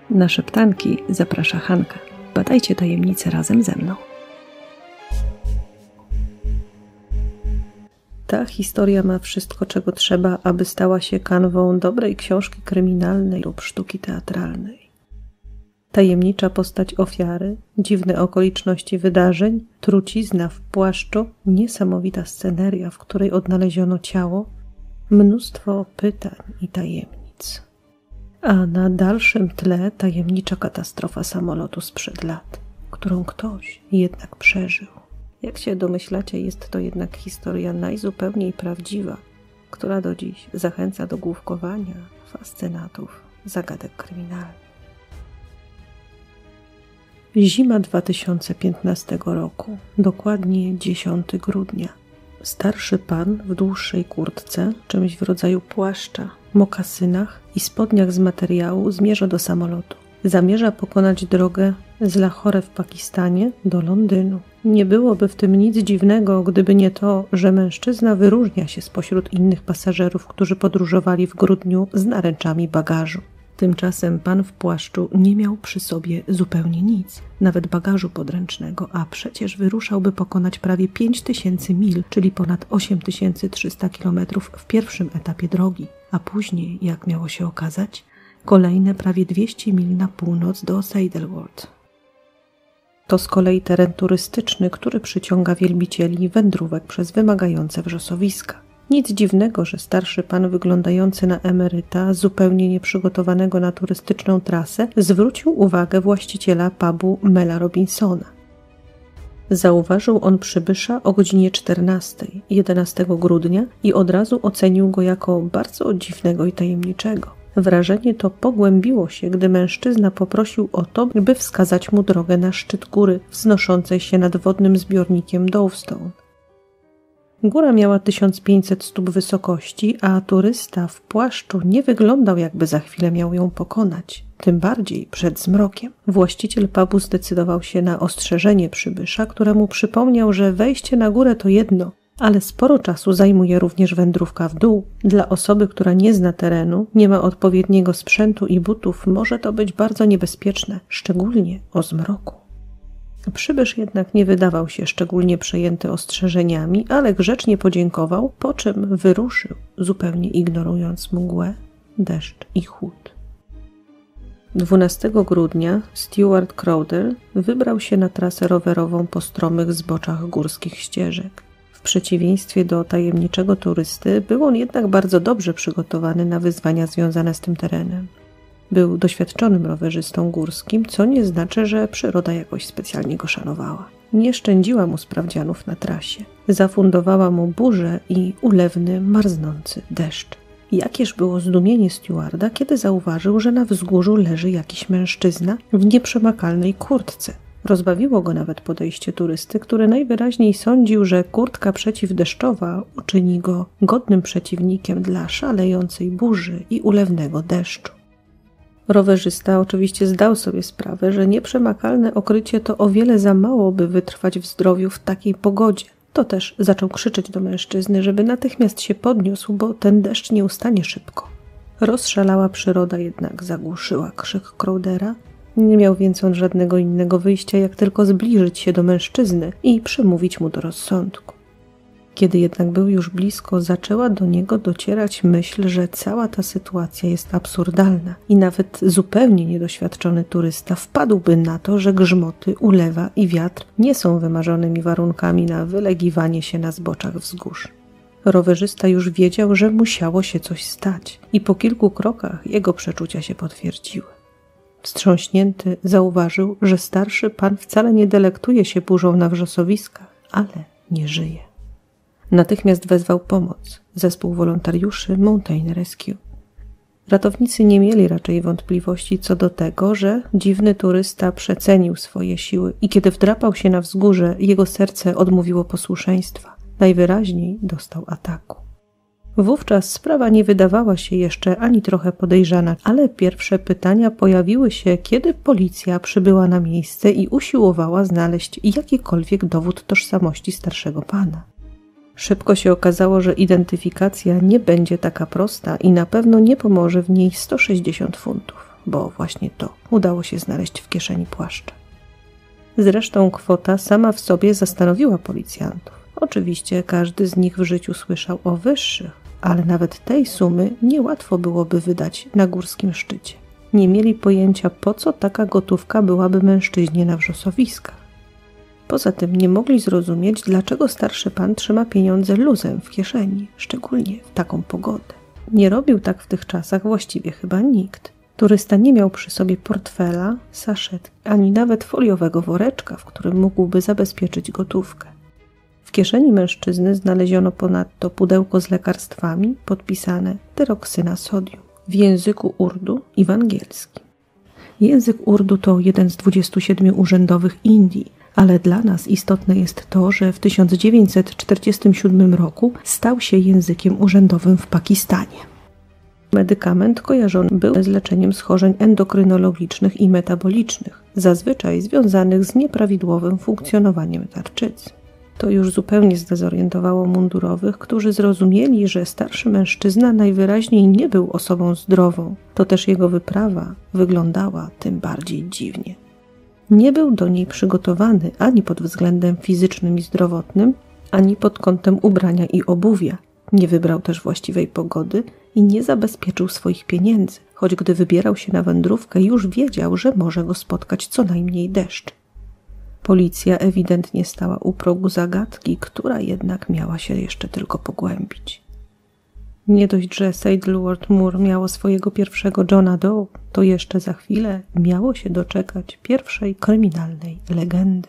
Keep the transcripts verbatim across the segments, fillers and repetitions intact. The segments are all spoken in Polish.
Na szeptanki zaprasza Hanka. Badajcie tajemnice razem ze mną. Ta historia ma wszystko, czego trzeba, aby stała się kanwą dobrej książki kryminalnej lub sztuki teatralnej. Tajemnicza postać ofiary, dziwne okoliczności wydarzeń, trucizna w płaszczu, niesamowita sceneria, w której odnaleziono ciało, mnóstwo pytań i tajemnic. A na dalszym tle tajemnicza katastrofa samolotu sprzed lat, którą ktoś jednak przeżył. Jak się domyślacie, jest to jednak historia najzupełniej prawdziwa, która do dziś zachęca do główkowania fascynatów zagadek kryminalnych. Zima dwa tysiące piętnastego roku, dokładnie dziesiątego grudnia. Starszy pan w dłuższej kurtce, czymś w rodzaju płaszcza, mokasynach i spodniach z materiału zmierza do samolotu. Zamierza pokonać drogę z Lahore w Pakistanie do Londynu. Nie byłoby w tym nic dziwnego, gdyby nie to, że mężczyzna wyróżnia się spośród innych pasażerów, którzy podróżowali w grudniu z naręczami bagażu. Tymczasem pan w płaszczu nie miał przy sobie zupełnie nic, nawet bagażu podręcznego, a przecież wyruszałby pokonać prawie pięć tysięcy mil, czyli ponad osiem tysięcy trzysta kilometrów w pierwszym etapie drogi, a później, jak miało się okazać, kolejne prawie dwieście mil na północ do Saddleworth. To z kolei teren turystyczny, który przyciąga wielbicieli wędrówek przez wymagające wrzosowiska. Nic dziwnego, że starszy pan wyglądający na emeryta, zupełnie nieprzygotowanego na turystyczną trasę, zwrócił uwagę właściciela pubu Mela Robinsona. Zauważył on przybysza o godzinie czternastej, jedenastego grudnia i od razu ocenił go jako bardzo dziwnego i tajemniczego. Wrażenie to pogłębiło się, gdy mężczyzna poprosił o to, by wskazać mu drogę na szczyt góry wznoszącej się nad wodnym zbiornikiem Dovestone. Góra miała tysiąc pięćset stóp wysokości, a turysta w płaszczu nie wyglądał, jakby za chwilę miał ją pokonać, tym bardziej przed zmrokiem. Właściciel pubu zdecydował się na ostrzeżenie przybysza, któremu przypomniał, że wejście na górę to jedno, ale sporo czasu zajmuje również wędrówka w dół. Dla osoby, która nie zna terenu, nie ma odpowiedniego sprzętu i butów, może to być bardzo niebezpieczne, szczególnie o zmroku. Przybysz jednak nie wydawał się szczególnie przejęty ostrzeżeniami, ale grzecznie podziękował, po czym wyruszył, zupełnie ignorując mgłę, deszcz i chłód. dwunastego grudnia Stuart Crowder wybrał się na trasę rowerową po stromych zboczach górskich ścieżek. W przeciwieństwie do tajemniczego turysty, był on jednak bardzo dobrze przygotowany na wyzwania związane z tym terenem. Był doświadczonym rowerzystą górskim, co nie znaczy, że przyroda jakoś specjalnie go szanowała. Nie szczędziła mu sprawdzianów na trasie. Zafundowała mu burzę i ulewny, marznący deszcz. Jakież było zdumienie Stewarda, kiedy zauważył, że na wzgórzu leży jakiś mężczyzna w nieprzemakalnej kurtce. Rozbawiło go nawet podejście turysty, który najwyraźniej sądził, że kurtka przeciwdeszczowa uczyni go godnym przeciwnikiem dla szalejącej burzy i ulewnego deszczu. Rowerzysta oczywiście zdał sobie sprawę, że nieprzemakalne okrycie to o wiele za mało, by wytrwać w zdrowiu w takiej pogodzie. To też zaczął krzyczeć do mężczyzny, żeby natychmiast się podniósł, bo ten deszcz nie ustanie szybko. Rozszalała przyroda jednak zagłuszyła krzyk Crowdera. Nie miał więc on żadnego innego wyjścia, jak tylko zbliżyć się do mężczyzny i przemówić mu do rozsądku. Kiedy jednak był już blisko, zaczęła do niego docierać myśl, że cała ta sytuacja jest absurdalna i nawet zupełnie niedoświadczony turysta wpadłby na to, że grzmoty, ulewa i wiatr nie są wymarzonymi warunkami na wylegiwanie się na zboczach wzgórz. Rowerzysta już wiedział, że musiało się coś stać i po kilku krokach jego przeczucia się potwierdziły. Wstrząśnięty zauważył, że starszy pan wcale nie delektuje się burzą na wrzosowiskach, ale nie żyje. Natychmiast wezwał pomoc, zespół wolontariuszy Mountain Rescue. Ratownicy nie mieli raczej wątpliwości co do tego, że dziwny turysta przecenił swoje siły i kiedy wdrapał się na wzgórze, jego serce odmówiło posłuszeństwa. Najwyraźniej dostał ataku. Wówczas sprawa nie wydawała się jeszcze ani trochę podejrzana, ale pierwsze pytania pojawiły się, kiedy policja przybyła na miejsce i usiłowała znaleźć jakikolwiek dowód tożsamości starszego pana. Szybko się okazało, że identyfikacja nie będzie taka prosta i na pewno nie pomoże w niej sto sześćdziesiąt funtów. bo właśnie to udało się znaleźć w kieszeni płaszcza. Zresztą kwota sama w sobie zastanowiła policjantów. Oczywiście każdy z nich w życiu słyszał o wyższych, ale nawet tej sumy niełatwo byłoby wydać na górskim szczycie. Nie mieli pojęcia, po co taka gotówka byłaby mężczyźnie na wrzosowiskach. Poza tym nie mogli zrozumieć, dlaczego starszy pan trzyma pieniądze luzem w kieszeni, szczególnie w taką pogodę. Nie robił tak w tych czasach właściwie chyba nikt. Turysta nie miał przy sobie portfela, saszetki, ani nawet foliowego woreczka, w którym mógłby zabezpieczyć gotówkę. W kieszeni mężczyzny znaleziono ponadto pudełko z lekarstwami podpisane tyroksyna sodium w języku urdu i w angielskim. Język urdu to jeden z dwudziestu siedmiu urzędowych Indii, ale dla nas istotne jest to, że w tysiąc dziewięćset czterdziestym siódmym roku stał się językiem urzędowym w Pakistanie. Medykament kojarzony był z leczeniem schorzeń endokrynologicznych i metabolicznych, zazwyczaj związanych z nieprawidłowym funkcjonowaniem tarczycy. To już zupełnie zdezorientowało mundurowych, którzy zrozumieli, że starszy mężczyzna najwyraźniej nie był osobą zdrową. To też jego wyprawa wyglądała tym bardziej dziwnie. Nie był do niej przygotowany ani pod względem fizycznym i zdrowotnym, ani pod kątem ubrania i obuwia. Nie wybrał też właściwej pogody i nie zabezpieczył swoich pieniędzy, choć gdy wybierał się na wędrówkę, już wiedział, że może go spotkać co najmniej deszcz. Policja ewidentnie stała u progu zagadki, która jednak miała się jeszcze tylko pogłębić. Nie dość, że Saddleworth Moor miało swojego pierwszego Johna Doe, to jeszcze za chwilę miało się doczekać pierwszej kryminalnej legendy.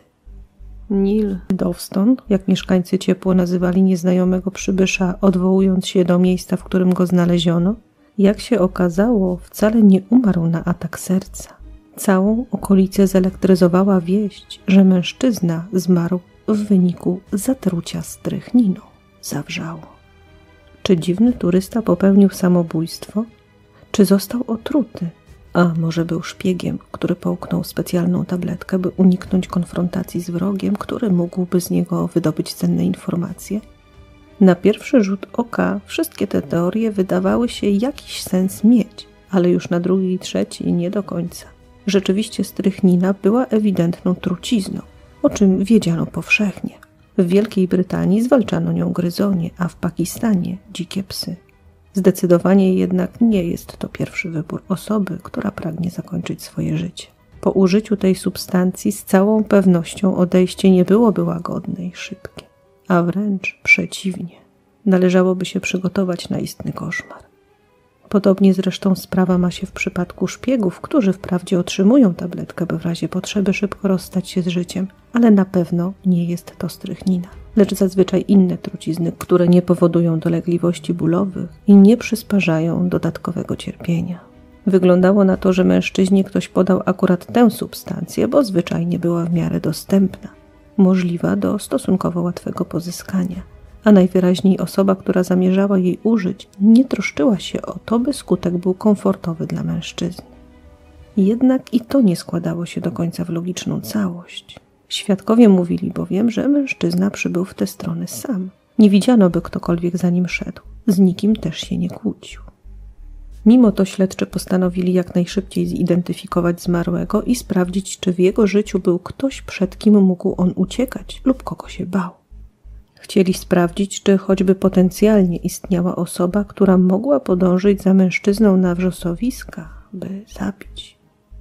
Neil Dawson, jak mieszkańcy ciepło nazywali nieznajomego przybysza, odwołując się do miejsca, w którym go znaleziono, jak się okazało, wcale nie umarł na atak serca. Całą okolicę zelektryzowała wieść, że mężczyzna zmarł w wyniku zatrucia strychniną. Zawrzało. Czy dziwny turysta popełnił samobójstwo? Czy został otruty? A może był szpiegiem, który połknął specjalną tabletkę, by uniknąć konfrontacji z wrogiem, który mógłby z niego wydobyć cenne informacje? Na pierwszy rzut oka wszystkie te teorie wydawały się jakiś sens mieć, ale już na drugi i trzeci nie do końca. Rzeczywiście strychnina była ewidentną trucizną, o czym wiedziano powszechnie. W Wielkiej Brytanii zwalczano nią gryzonie, a w Pakistanie dzikie psy. Zdecydowanie jednak nie jest to pierwszy wybór osoby, która pragnie zakończyć swoje życie. Po użyciu tej substancji z całą pewnością odejście nie byłoby łagodne i szybkie, a wręcz przeciwnie. Należałoby się przygotować na istny koszmar. Podobnie zresztą sprawa ma się w przypadku szpiegów, którzy wprawdzie otrzymują tabletkę, by w razie potrzeby szybko rozstać się z życiem, ale na pewno nie jest to strychnina, lecz zazwyczaj inne trucizny, które nie powodują dolegliwości bólowych i nie przysparzają dodatkowego cierpienia. Wyglądało na to, że mężczyźnie ktoś podał akurat tę substancję, bo zwyczajnie była w miarę dostępna, możliwa do stosunkowo łatwego pozyskania. A najwyraźniej osoba, która zamierzała jej użyć, nie troszczyła się o to, by skutek był komfortowy dla mężczyzny. Jednak i to nie składało się do końca w logiczną całość. Świadkowie mówili bowiem, że mężczyzna przybył w tę stronę sam. Nie widziano, by ktokolwiek za nim szedł. Z nikim też się nie kłócił. Mimo to śledczy postanowili jak najszybciej zidentyfikować zmarłego i sprawdzić, czy w jego życiu był ktoś, przed kim mógł on uciekać lub kogo się bał. Chcieli sprawdzić, czy choćby potencjalnie istniała osoba, która mogła podążyć za mężczyzną na wrzosowiska, by zabić.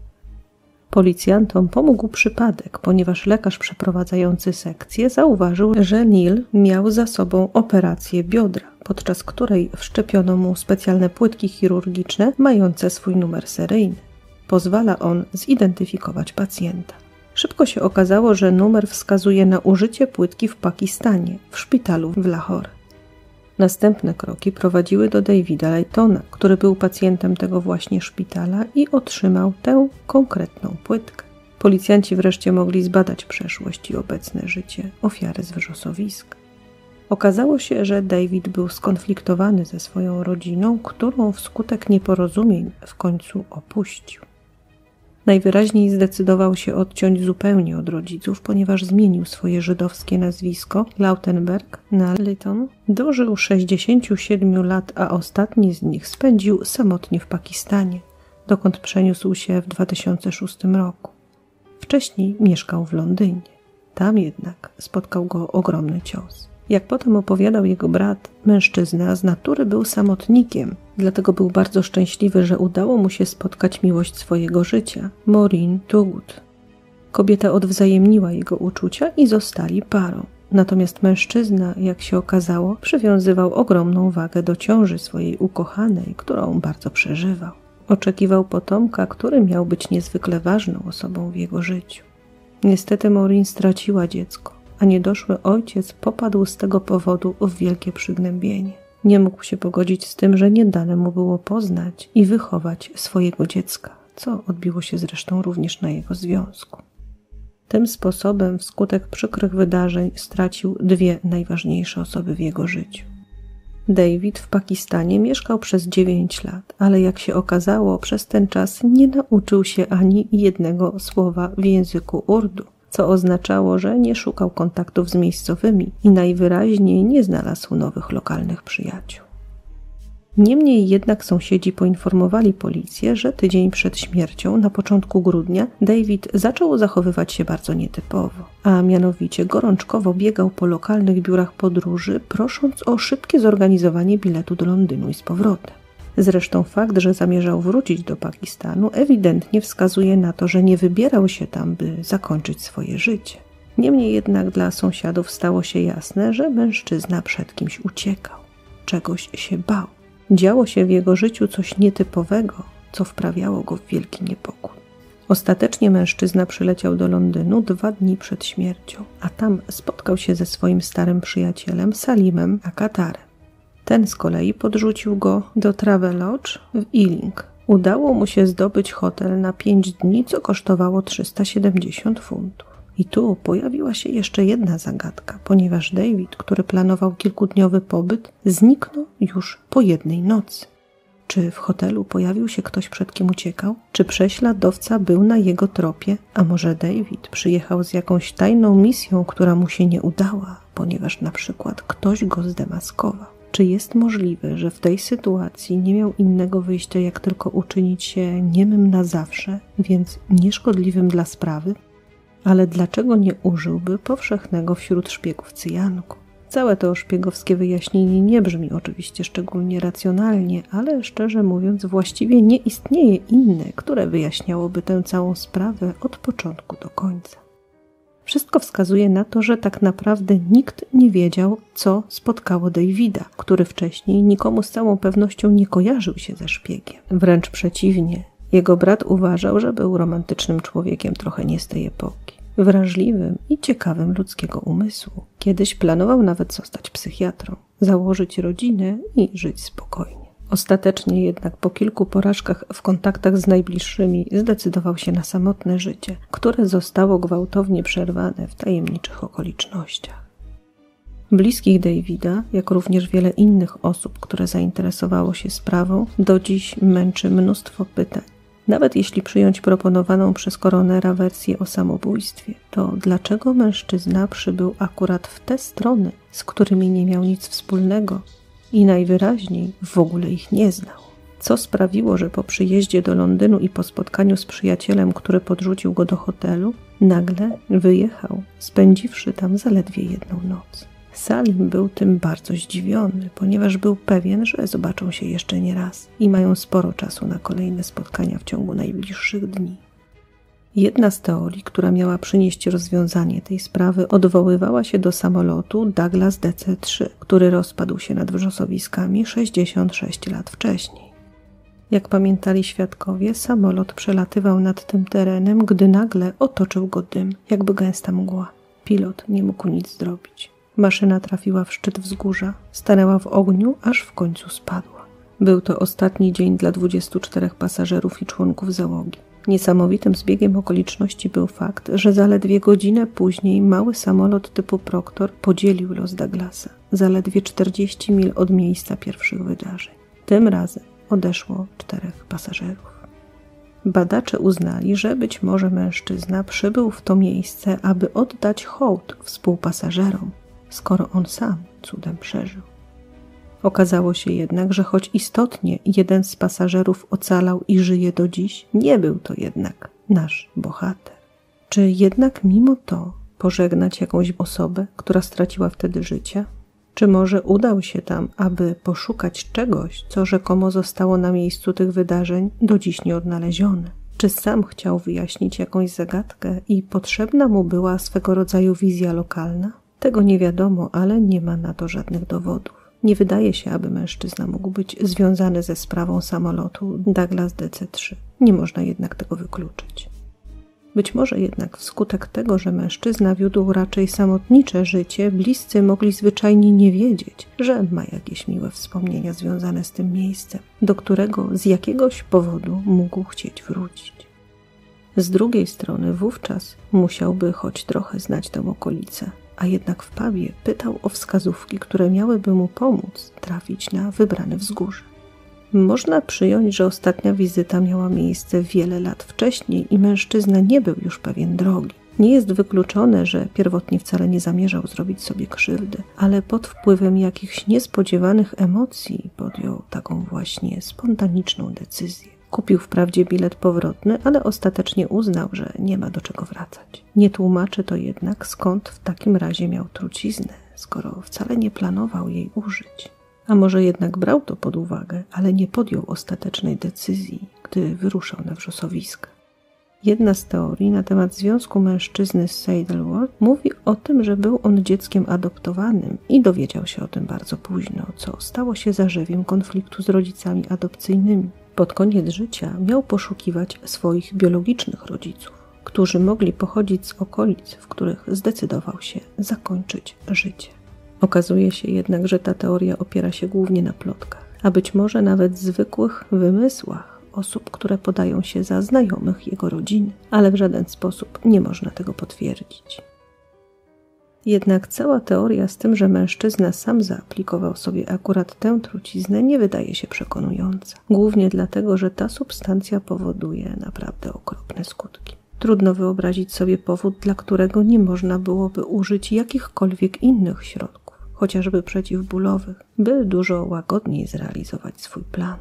Policjantom pomógł przypadek, ponieważ lekarz przeprowadzający sekcję zauważył, że Neil miał za sobą operację biodra, podczas której wszczepiono mu specjalne płytki chirurgiczne mające swój numer seryjny. Pozwala on zidentyfikować pacjenta. Szybko się okazało, że numer wskazuje na użycie płytki w Pakistanie, w szpitalu w Lahore. Następne kroki prowadziły do Davida Laytona, który był pacjentem tego właśnie szpitala i otrzymał tę konkretną płytkę. Policjanci wreszcie mogli zbadać przeszłość i obecne życie ofiary z wrzosowisk. Okazało się, że David był skonfliktowany ze swoją rodziną, którą wskutek nieporozumień w końcu opuścił. Najwyraźniej zdecydował się odciąć zupełnie od rodziców, ponieważ zmienił swoje żydowskie nazwisko Lautenberg na Layton. Dożył sześćdziesięciu siedmiu lat, a ostatnie z nich spędził samotnie w Pakistanie, dokąd przeniósł się w dwa tysiące szóstym roku. Wcześniej mieszkał w Londynie. Tam jednak spotkał go ogromny cios. Jak potem opowiadał jego brat, mężczyzna z natury był samotnikiem, dlatego był bardzo szczęśliwy, że udało mu się spotkać miłość swojego życia, Maureen Toogood. Kobieta odwzajemniła jego uczucia i zostali parą. Natomiast mężczyzna, jak się okazało, przywiązywał ogromną wagę do ciąży swojej ukochanej, którą bardzo przeżywał. Oczekiwał potomka, który miał być niezwykle ważną osobą w jego życiu. Niestety Maureen straciła dziecko, a niedoszły ojciec popadł z tego powodu w wielkie przygnębienie. Nie mógł się pogodzić z tym, że nie dane mu było poznać i wychować swojego dziecka, co odbiło się zresztą również na jego związku. Tym sposobem wskutek przykrych wydarzeń stracił dwie najważniejsze osoby w jego życiu. David w Pakistanie mieszkał przez dziewięć lat, ale jak się okazało, przez ten czas nie nauczył się ani jednego słowa w języku urdu, co oznaczało, że nie szukał kontaktów z miejscowymi i najwyraźniej nie znalazł nowych lokalnych przyjaciół. Niemniej jednak sąsiedzi poinformowali policję, że tydzień przed śmiercią, na początku grudnia, David zaczął zachowywać się bardzo nietypowo, a mianowicie gorączkowo biegał po lokalnych biurach podróży, prosząc o szybkie zorganizowanie biletu do Londynu i z powrotem. Zresztą fakt, że zamierzał wrócić do Pakistanu, ewidentnie wskazuje na to, że nie wybierał się tam, by zakończyć swoje życie. Niemniej jednak dla sąsiadów stało się jasne, że mężczyzna przed kimś uciekał, czegoś się bał. Działo się w jego życiu coś nietypowego, co wprawiało go w wielki niepokój. Ostatecznie mężczyzna przyleciał do Londynu dwa dni przed śmiercią, a tam spotkał się ze swoim starym przyjacielem Salimem Akatarem. Ten z kolei podrzucił go do Travelodge w Ealing. Udało mu się zdobyć hotel na pięć dni, co kosztowało trzysta siedemdziesiąt funtów. I tu pojawiła się jeszcze jedna zagadka, ponieważ David, który planował kilkudniowy pobyt, zniknął już po jednej nocy. Czy w hotelu pojawił się ktoś, przed kim uciekał? Czy prześladowca był na jego tropie? A może David przyjechał z jakąś tajną misją, która mu się nie udała, ponieważ na przykład ktoś go zdemaskował? Czy jest możliwe, że w tej sytuacji nie miał innego wyjścia, jak tylko uczynić się niemym na zawsze, więc nieszkodliwym dla sprawy? Ale dlaczego nie użyłby powszechnego wśród szpiegów cyjanku? Całe to szpiegowskie wyjaśnienie nie brzmi oczywiście szczególnie racjonalnie, ale szczerze mówiąc właściwie nie istnieje inne, które wyjaśniałoby tę całą sprawę od początku do końca. Wszystko wskazuje na to, że tak naprawdę nikt nie wiedział, co spotkało Davida, który wcześniej nikomu z całą pewnością nie kojarzył się ze szpiegiem. Wręcz przeciwnie, jego brat uważał, że był romantycznym człowiekiem trochę nie z tej epoki, wrażliwym i ciekawym ludzkiego umysłu. Kiedyś planował nawet zostać psychiatrą, założyć rodzinę i żyć spokojnie. Ostatecznie jednak po kilku porażkach w kontaktach z najbliższymi zdecydował się na samotne życie, które zostało gwałtownie przerwane w tajemniczych okolicznościach. Bliskich Davida, jak również wiele innych osób, które zainteresowało się sprawą, do dziś męczy mnóstwo pytań. Nawet jeśli przyjąć proponowaną przez koronera wersję o samobójstwie, to dlaczego mężczyzna przybył akurat w te strony, z którymi nie miał nic wspólnego i najwyraźniej w ogóle ich nie znał? Co sprawiło, że po przyjeździe do Londynu i po spotkaniu z przyjacielem, który podrzucił go do hotelu, nagle wyjechał, spędziwszy tam zaledwie jedną noc? Salim był tym bardzo zdziwiony, ponieważ był pewien, że zobaczą się jeszcze nie raz i mają sporo czasu na kolejne spotkania w ciągu najbliższych dni. Jedna z teorii, która miała przynieść rozwiązanie tej sprawy, odwoływała się do samolotu Douglas D C trzy, który rozpadł się nad wrzosowiskami sześćdziesiąt sześć lat wcześniej. Jak pamiętali świadkowie, samolot przelatywał nad tym terenem, gdy nagle otoczył go dym, jakby gęsta mgła. Pilot nie mógł nic zrobić. Maszyna trafiła w szczyt wzgórza, stanęła w ogniu, aż w końcu spadła. Był to ostatni dzień dla dwudziestu czterech pasażerów i członków załogi. Niesamowitym zbiegiem okoliczności był fakt, że zaledwie godzinę później mały samolot typu Proctor podzielił los Douglasa, zaledwie czterdzieści mil od miejsca pierwszych wydarzeń. Tym razem odeszło czterech pasażerów. Badacze uznali, że być może mężczyzna przybył w to miejsce, aby oddać hołd współpasażerom, skoro on sam cudem przeżył. Okazało się jednak, że choć istotnie jeden z pasażerów ocalał i żyje do dziś, nie był to jednak nasz bohater. Czy jednak mimo to pożegnać jakąś osobę, która straciła wtedy życie? Czy może udał się tam, aby poszukać czegoś, co rzekomo zostało na miejscu tych wydarzeń do dziś nieodnalezione? Czy sam chciał wyjaśnić jakąś zagadkę i potrzebna mu była swego rodzaju wizja lokalna? Tego nie wiadomo, ale nie ma na to żadnych dowodów. Nie wydaje się, aby mężczyzna mógł być związany ze sprawą samolotu Douglas D C trzy. Nie można jednak tego wykluczyć. Być może jednak wskutek tego, że mężczyzna wiódł raczej samotnicze życie, bliscy mogli zwyczajnie nie wiedzieć, że ma jakieś miłe wspomnienia związane z tym miejscem, do którego z jakiegoś powodu mógł chcieć wrócić. Z drugiej strony wówczas musiałby choć trochę znać tę okolicę, a jednak w pubie pytał o wskazówki, które miałyby mu pomóc trafić na wybrane wzgórze. Można przyjąć, że ostatnia wizyta miała miejsce wiele lat wcześniej i mężczyzna nie był już pewien drogi. Nie jest wykluczone, że pierwotnie wcale nie zamierzał zrobić sobie krzywdy, ale pod wpływem jakichś niespodziewanych emocji podjął taką właśnie spontaniczną decyzję. Kupił wprawdzie bilet powrotny, ale ostatecznie uznał, że nie ma do czego wracać. Nie tłumaczy to jednak, skąd w takim razie miał truciznę, skoro wcale nie planował jej użyć. A może jednak brał to pod uwagę, ale nie podjął ostatecznej decyzji, gdy wyruszał na wrzosowisko. Jedna z teorii na temat związku mężczyzny z Saddleworth mówi o tym, że był on dzieckiem adoptowanym i dowiedział się o tym bardzo późno, co stało się zarzewiem konfliktu z rodzicami adopcyjnymi. Pod koniec życia miał poszukiwać swoich biologicznych rodziców, którzy mogli pochodzić z okolic, w których zdecydował się zakończyć życie. Okazuje się jednak, że ta teoria opiera się głównie na plotkach, a być może nawet zwykłych wymysłach osób, które podają się za znajomych jego rodziny, ale w żaden sposób nie można tego potwierdzić. Jednak cała teoria z tym, że mężczyzna sam zaaplikował sobie akurat tę truciznę, nie wydaje się przekonująca. Głównie dlatego, że ta substancja powoduje naprawdę okropne skutki. Trudno wyobrazić sobie powód, dla którego nie można byłoby użyć jakichkolwiek innych środków, chociażby przeciwbólowych, by dużo łagodniej zrealizować swój plan.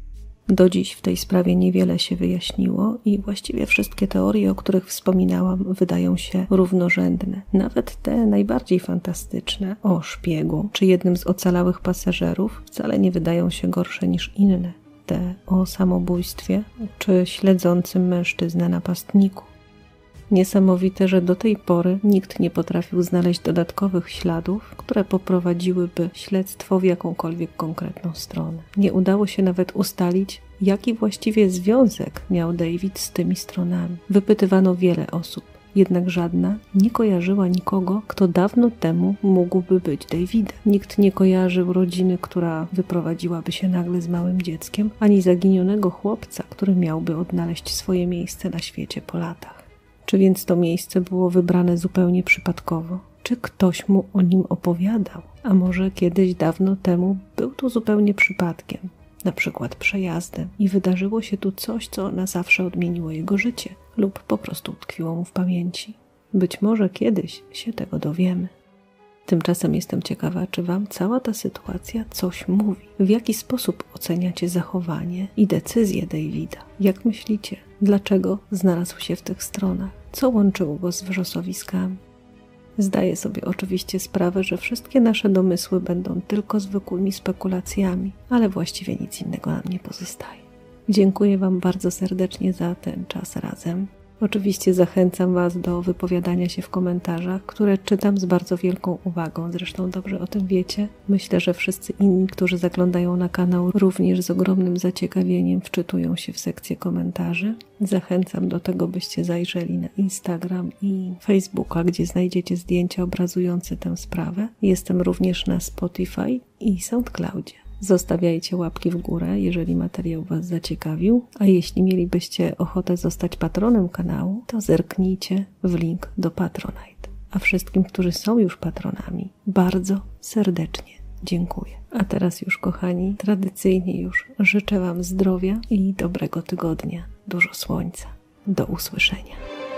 Do dziś w tej sprawie niewiele się wyjaśniło i właściwie wszystkie teorie, o których wspominałam, wydają się równorzędne. Nawet te najbardziej fantastyczne o szpiegu czy jednym z ocalałych pasażerów wcale nie wydają się gorsze niż inne. Te o samobójstwie czy śledzącym mężczyznę napastniku. Niesamowite, że do tej pory nikt nie potrafił znaleźć dodatkowych śladów, które poprowadziłyby śledztwo w jakąkolwiek konkretną stronę. Nie udało się nawet ustalić, jaki właściwie związek miał David z tymi stronami. Wypytywano wiele osób, jednak żadna nie kojarzyła nikogo, kto dawno temu mógłby być Davidem. Nikt nie kojarzył rodziny, która wyprowadziłaby się nagle z małym dzieckiem, ani zaginionego chłopca, który miałby odnaleźć swoje miejsce na świecie po latach. Czy więc to miejsce było wybrane zupełnie przypadkowo? Czy ktoś mu o nim opowiadał? A może kiedyś dawno temu był tu zupełnie przypadkiem, na przykład przejazdem i wydarzyło się tu coś, co na zawsze odmieniło jego życie lub po prostu utkwiło mu w pamięci? Być może kiedyś się tego dowiemy. Tymczasem jestem ciekawa, czy wam cała ta sytuacja coś mówi? W jaki sposób oceniacie zachowanie i decyzje Davida? Jak myślicie, dlaczego znalazł się w tych stronach? Co łączyło go z wrzosowiskami? Zdaję sobie oczywiście sprawę, że wszystkie nasze domysły będą tylko zwykłymi spekulacjami, ale właściwie nic innego nam nie pozostaje. Dziękuję wam bardzo serdecznie za ten czas razem. Oczywiście zachęcam was do wypowiadania się w komentarzach, które czytam z bardzo wielką uwagą, zresztą dobrze o tym wiecie. Myślę, że wszyscy inni, którzy zaglądają na kanał, również z ogromnym zaciekawieniem wczytują się w sekcję komentarzy. Zachęcam do tego, byście zajrzeli na Instagram i Facebooka, gdzie znajdziecie zdjęcia obrazujące tę sprawę. Jestem również na Spotify i SoundCloudzie. Zostawiajcie łapki w górę, jeżeli materiał was zaciekawił, a jeśli mielibyście ochotę zostać patronem kanału, to zerknijcie w link do Patronite. A wszystkim, którzy są już patronami, bardzo serdecznie dziękuję. A teraz już, kochani, tradycyjnie już życzę wam zdrowia i dobrego tygodnia, dużo słońca. Do usłyszenia.